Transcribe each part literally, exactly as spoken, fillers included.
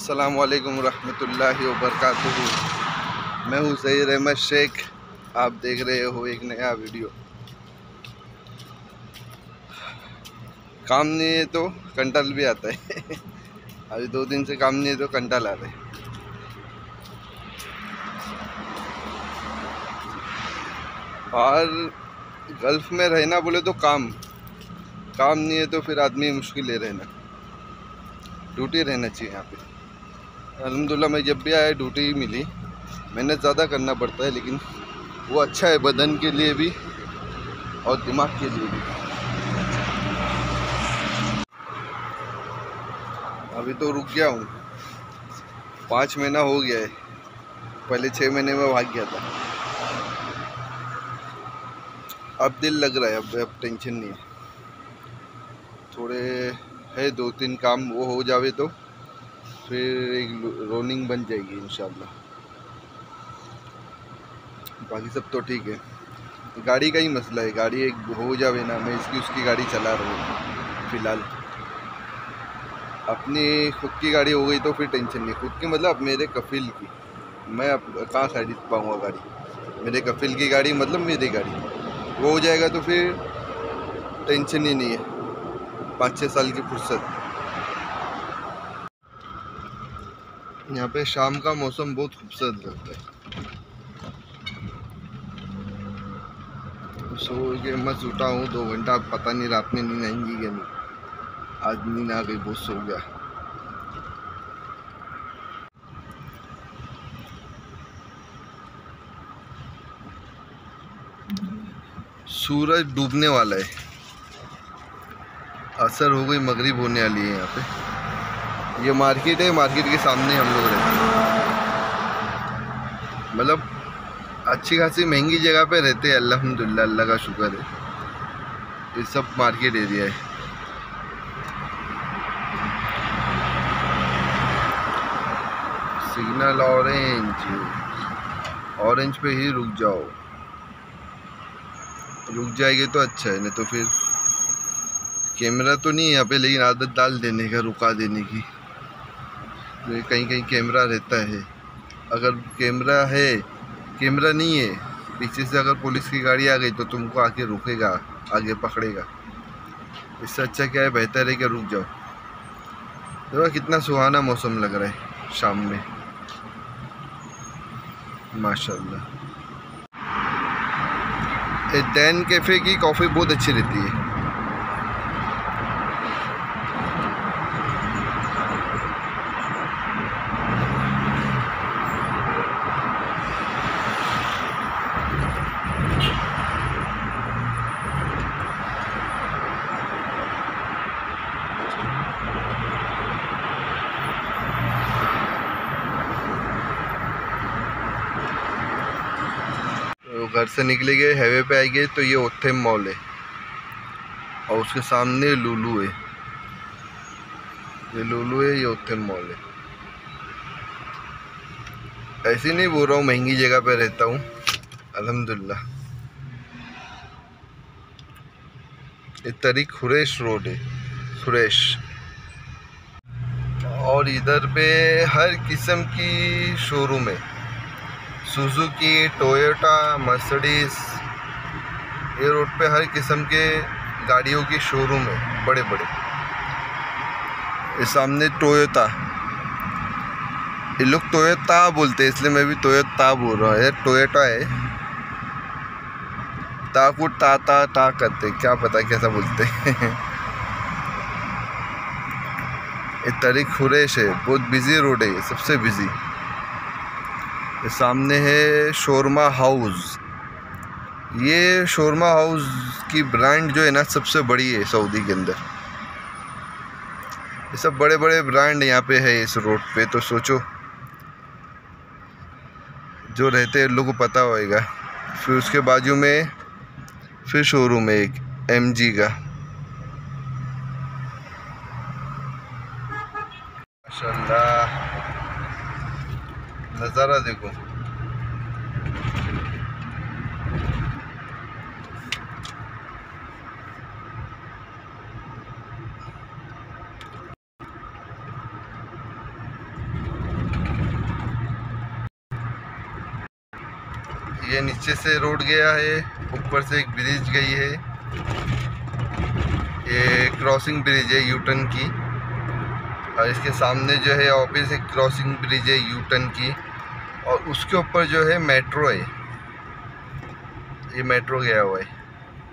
अस्सलामुअलैकुम रहमतुल्लाहि व बरकातुहू। मैं हूँ ज़हीर अहमद शेख। आप देख रहे हो एक नया वीडियो। काम नहीं है तो कंटाल भी आता है। अभी दो दिन से काम नहीं है तो कंटाल आ रहा है। और गल्फ़ में रहना बोले तो काम काम नहीं है तो फिर आदमी मुश्किल है रहना। ड्यूटी रहना चाहिए यहाँ पे। अल्हम्दुलिल्लाह मैं जब भी आया ड्यूटी ही मिली। मेहनत ज़्यादा करना पड़ता है लेकिन वो अच्छा है बदन के लिए भी और दिमाग के लिए भी। अभी तो रुक गया हूँ, पाँच महीना हो गया है। पहले छः महीने में भाग गया था। अब दिल लग रहा है, अब अब टेंशन नहीं है। थोड़े है दो तीन काम, वो हो जावे तो फिर एक रोनिंग बन जाएगी इंशाल्लाह। बाकी सब तो ठीक है। गाड़ी का ही मसला है, गाड़ी एक हो जावे ना, मैं इसकी उसकी गाड़ी चला रहा हूँ फ़िलहाल। अपनी खुद की गाड़ी हो गई तो फिर टेंशन नहीं। खुद की मतलब मेरे कफिल की, मैं अब कहाँ खरीद पाऊँगा गाड़ी। मेरे कफिल की गाड़ी मतलब मेरी गाड़ी, वो हो जाएगा तो फिर टेंशन ही नहीं है। पाँच छः साल की फुर्सत। यहाँ पे शाम का मौसम बहुत खूबसूरत लगता है। सो के मस्त उठा हूँ दो घंटा, पता नहीं रात में नींद आएंगी कि नहीं। आज नींद आ गई, बहुत सो गया। सूरज डूबने वाला है, असर हो गई, मगरिब होने वाली है। यहाँ पे ये मार्केट है, मार्केट के सामने हम लोग रहते हैं। मतलब अच्छी खासी महंगी जगह पे रहते हैं, अल्हम्दुलिल्लाह, अल्लाह का शुक्र है। ये सब मार्केट एरिया है। सिग्नल ऑरेंज, ऑरेंज पे ही रुक जाओ। रुक जाएगी तो अच्छा है, नहीं तो फिर कैमरा तो नहीं है यहाँ पे, लेकिन आदत डाल देने का, रुका देने की। तो कहीं कहीं कैमरा रहता है। अगर कैमरा है, कैमरा नहीं है, पीछे से अगर पुलिस की गाड़ी आ गई तो तुमको आके रुकेगा, आगे पकड़ेगा। इससे अच्छा क्या है, बेहतर है कि रुक जाओ। देखो कितना सुहाना मौसम लग रहा है शाम में, माशाल्लाह। डैन कैफ़े की कॉफ़ी बहुत अच्छी रहती है। घर से निकले गए, हाईवे पे आएंगे तो ये ओथेम मॉल है और उसके सामने लुलु है। ये लुलु है, ये ओथेम मॉल है। ऐसे नहीं बोल रहा हूँ महंगी जगह पे रहता हूँ, अल्हम्दुलिल्लाह। ये तरीक खुरेश रोड है, खुरेश। और इधर पे हर किस्म की शोरूम है, सुजुकी, टोयोटा, मर्सिडीज। ये रोड पे हर किस्म के गाड़ियों की शोरूम है, बड़े बड़े। ये सामने टोयोटा, ये लोग टोयोटा बोलते हैं इसलिए मैं भी टोयोटा बोल रहा हूँ। ये टोयोटा है, ता को ता ता ता करते, क्या पता कैसा बोलते हैं। ये तरीक खुरेश है, बहुत बिजी रोड है, ये सबसे बिजी। ये सामने है शोरमा हाउस। ये शोरमा हाउस की ब्रांड जो है ना, सबसे बड़ी है सऊदी के अंदर। ये सब बड़े बड़े ब्रांड यहाँ पे है इस रोड पे, तो सोचो जो रहते हैं लोगों को पता होएगा। फिर उसके बाजू में फिर शोरूम है एक एम जी का। माशाल्लाह, नज़ारा देखो। ये नीचे से रोड गया है, ऊपर से एक ब्रिज गई है, ये क्रॉसिंग ब्रिज है यू टर्न की, और इसके सामने जो है ऑफिस एक क्रॉसिंग ब्रिज है यू टर्न की, और उसके ऊपर जो है मेट्रो है, ये मेट्रो गया हुआ है।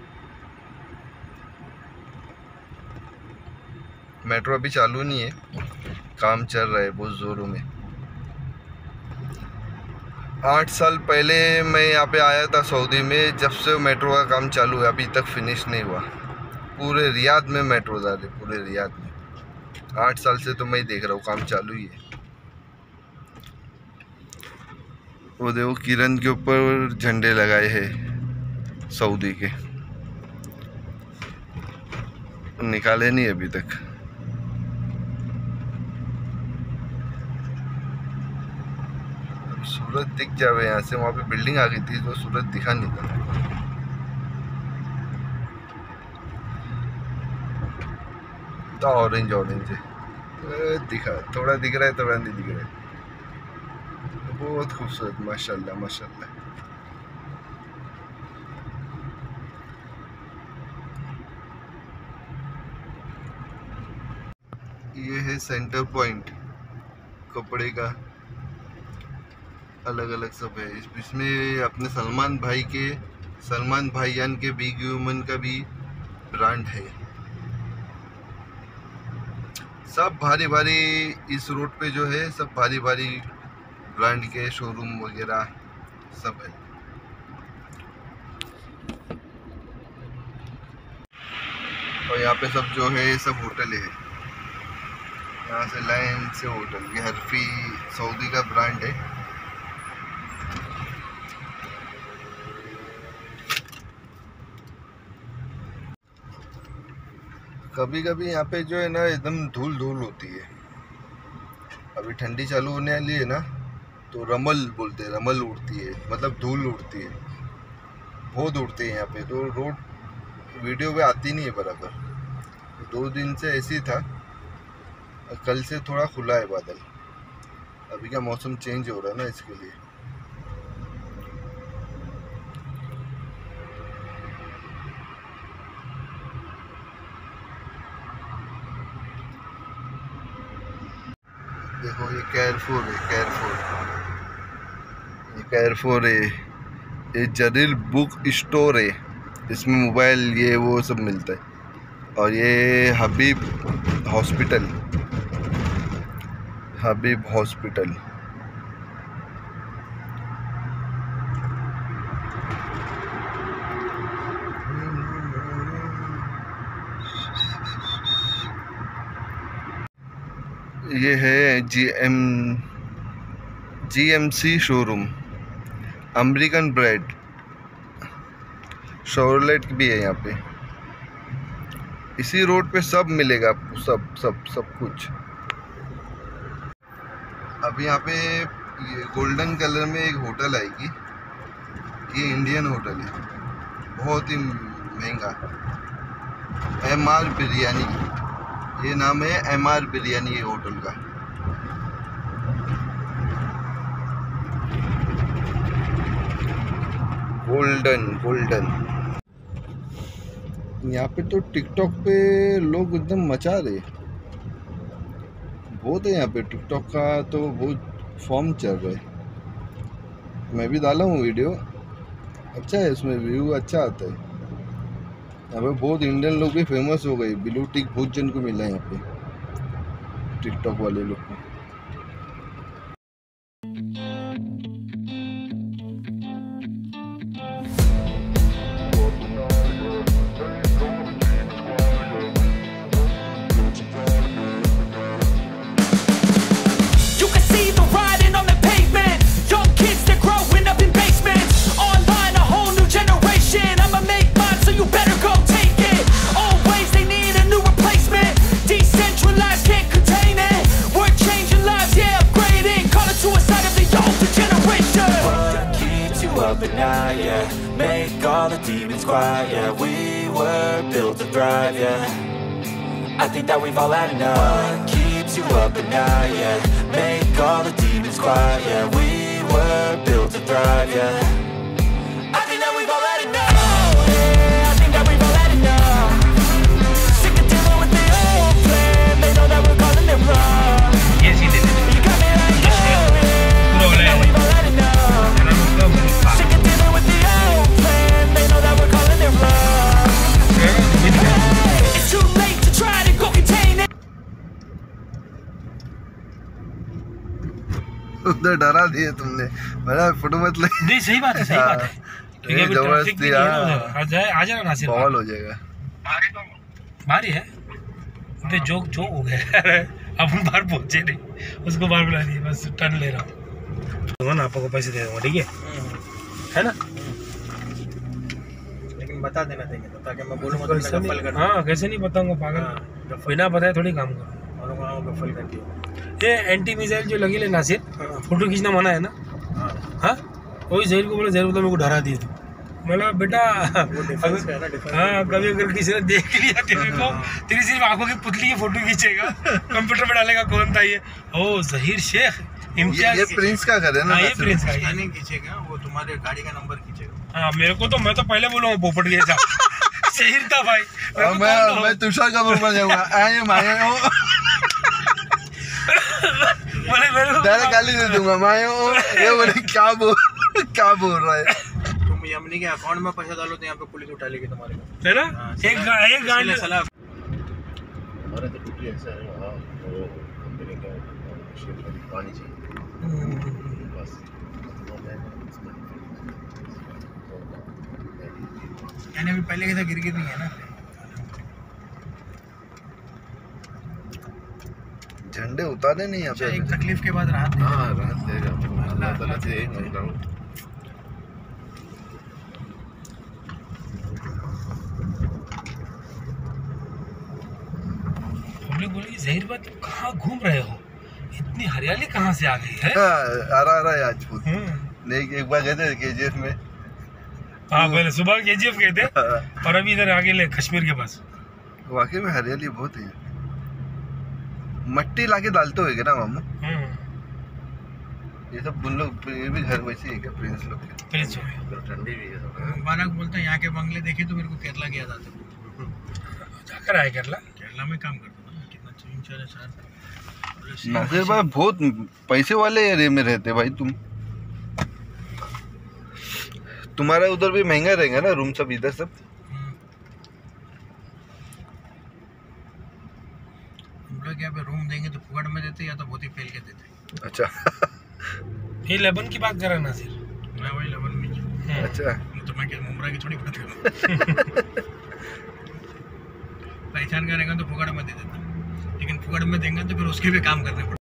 मेट्रो अभी चालू नहीं है, काम चल रहा है बहुत ज़ोरों में। आठ साल पहले मैं यहाँ पे आया था सऊदी में, जब से मेट्रो का काम चालू है अभी तक फिनिश नहीं हुआ। पूरे रियाद में मेट्रो जा रहे, पूरे रियाद में आठ साल से तो मैं देख रहा हूँ काम चालू ही है। वो देखो किरण के ऊपर झंडे लगाए हैं सऊदी के, निकाले नहीं अभी तक। सूरज दिख जावे यहाँ से, वहाँ पे बिल्डिंग आ गई थी तो सूरज दिखा नहीं था। तो ऑरेंज ऑरेंज है, दिखा, थोड़ा दिख रहा है थोड़ा नहीं दिख रहा है। बहुत खूबसूरत, माशाल्लाह माशाल्लाह। ये है सेंटर पॉइंट कपड़े का, अलग अलग सब है। इसमें अपने सलमान भाई के, सलमान भाईजान के बिग वुमन का भी ब्रांड है। सब भारी भारी इस रोड पे जो है सब भारी भारी ब्रांड के शोरूम वगैरह सब है। और यहाँ पे सब जो है सब होटल है, यहाँ से लाइन से होटल। ये हरफी सऊदी का ब्रांड है। कभी कभी यहाँ पे जो है ना एकदम धूल धूल होती है। अभी ठंडी चालू होने वाली है ना, तो रमल बोलते हैं, रमल उड़ती है, मतलब धूल उड़ती है, बहुत उड़ती है यहाँ पे। तो रोड वीडियो पे आती नहीं है बराबर। दो दिन से ऐसी था, कल से थोड़ा खुला है बादल। अभी का मौसम चेंज हो रहा है ना, इसके लिए। देखो ये कैरफोर है, कैरफोर, ये कैरफोर है। ये जरील बुक स्टोर है, इसमें मोबाइल ये वो सब मिलता है। और ये हबीब हॉस्पिटल, हबीब हॉस्पिटल। ये है G M G M C showroom, American bread, Chevrolet भी है यहाँ पे। इसी रोड पे सब मिलेगा आपको, सब सब सब कुछ। अभी यहाँ पे ये गोल्डन कलर में एक होटल आएगी, ये इंडियन होटल है, बहुत ही महंगा, एम आर बिरयानी, ये नाम है एम आर बिरयानी ये होटल का। Golden golden. यहाँ पे तो टिकटॉक पे लोग एकदम मचा रहे, बहुत है यहाँ पे टिकटॉक का तो बहुत फॉर्म चल रहा है। मैं भी डाला हूँ वीडियो, अच्छा है, उसमें व्यू अच्छा आता है। यहाँ पे बहुत इंडियन लोग भी फेमस हो गए, ब्लू टिक बहुत जन को मिला है यहाँ पे, टिकटॉक वाले लोग को। But now, yeah, make all the demons quiet, yeah, we were built to thrive, yeah, I think that we've all had enough. What keeps you up at night, yeah, make all the demons quiet, yeah, we were built to thrive, yeah, उधर डरा दिए तुमने, मेरा photo मत ले। नहीं सही बात है, सही बात है। ठीक है, अभी ट्रैफिक भी नहीं है उधर। आ जाए, आ जाना नासिर, बवाल हो जाएगा। भारी है तो जोक जोक हो गया। अपन बाहर पहुंचे नहीं, उसको बाहर बुला दिए, बस टर्न ले रहा हूँ ना, आपको पैसे दे दूंगा, ठीक है है ना? लेकिन बता देना चाहिए तो, ताकि मैं बोलूँगा तो गफल कर। हाँ कैसे नहीं बताऊंगा पागल, बिना बताए थोड़ी काम करो। गफल कर दिया। ये एंटी मिसाइल जो लगी ले नासिर, फोटो खींचना मना है ना? हाँ वही जहर को बोला, जहर बोला मेरे को डरा दिए तू। बोला बेटा हाँ, कभी अगर किसी ने देख लिया तेरे को, तेरी सिर्फ आंखों की पुतली की फोटो खींचेगा, कंप्यूटर पे डालेगा कौन था ये, ओ जहीर शेख इम्तियाज। ये प्रिंस का घर है ना? ये प्रिंस का है। नहीं खींचेगा वो, तुम्हारे गाड़ी का नंबर खींचेगा। हाँ मेरे को तो, मैं तो पहले बोलूँगा पोपट के साथ शहीर था भाई। मैं मैं तुषार कपूर बन जाऊंगा। आए माया हो, बोले मेरे को डायरेक्ट गाली दे दूंगा। माया हो, ये बोले क्या बोल क्या बोल रहा है? तुम यमनी के अकाउंट में पैसा डालो तो यहाँ पे पुलिस उठा लेगी तुम्हारे को, है ना? एक गा, एक गाड़ी सलाह। हमारा तो ड्यूटी ऐसा है वहाँ, वो कंपनी का शेयर पानी चाहिए बस। यानी अभी पहले कैसा गिर गिर नहीं है ना? झंडे उतारे नहीं यहाँ पे। एक तकलीफ के बाद राहत। हाँ राहत देगा अल्लाह ताला से, यही मांगता हूँ। पब्लिक बोली जहीर भाई तुम कहाँ घूम रहे हो, इतनी हरियाली कहाँ से आ गई है? हाँ, आ रहा आ रहा है आज खुद। हम्म। नहीं एक बार गए थे केजीएफ में। हाँ पहले सुबह केजीएफ गए थे और अभी इधर आगे ले कश्मीर के पास। वाकई में हरियाली बहुत है। मट्टी लाके डालते होगे ना मामू? ये सब उन लोग, ये भी घर वैसे ही है क्या प्रिंस लोग के? प्रिंस हो गए। तो ठंडी भी है थोड़ा। मुबारक बोलते हैं, यहाँ के बंगले देखे तो मेरे को केरला की याद आता है। जाकर आए केरला, केरला में काम करता था, कितना तीन चार साल। नासिर भाई बहुत पैसे वाले एरिया में रहते भाई तुम। तुम्हारा उधर भी महंगा रहेगा ना रूम सब, इधर सब? हम लोग यहाँ पे रूम देंगे तो फुकड़ में देते या तो बहुत ही फेल के देते। अच्छा। ये लेबन की बात कर रहा नासिर। मैं वही लेवल में। अच्छा तो मैं क्या मुमरा की थोड़ी बात करूँ। पहचान करेगा तो फुकड़ में दे देता, लेकिन फुकड़ में देंगे तो फिर उसके भी काम करने पड़ते।